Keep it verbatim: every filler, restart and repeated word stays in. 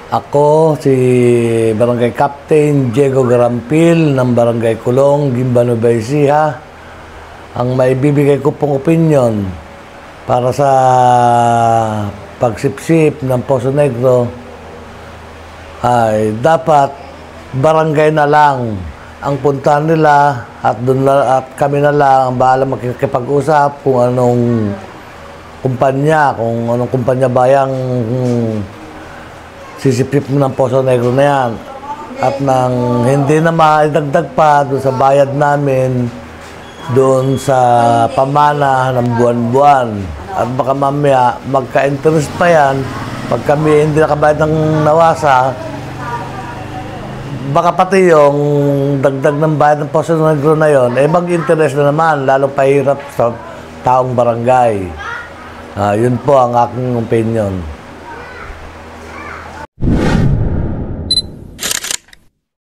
Ako, si Barangay Captain Diego Garampil ng Barangay Kulong, Gimba Nueva Ecija. Ang maibibigay ko pong opinion para sa pagsipsip ng Poso Negro ay dapat barangay na lang ang puntahan nila at, dun na, at kami na lang ang bahala makikipag-usap kung anong kumpanya, kung anong kumpanya bayang sisipip ng Poso Negro na yan. At nang hindi na maidagdag pa doon sa bayad namin, doon sa pamana ng buwan-buwan. At baka mamaya, magka-interest pa yan. Pag kami hindi nakabayad ng nawasa, baka pati yung dagdag ng bayad ng Poso Negro na yon, eh mag-interest na naman, lalong pahirap sa taong barangay. Uh, yun po ang aking opinion.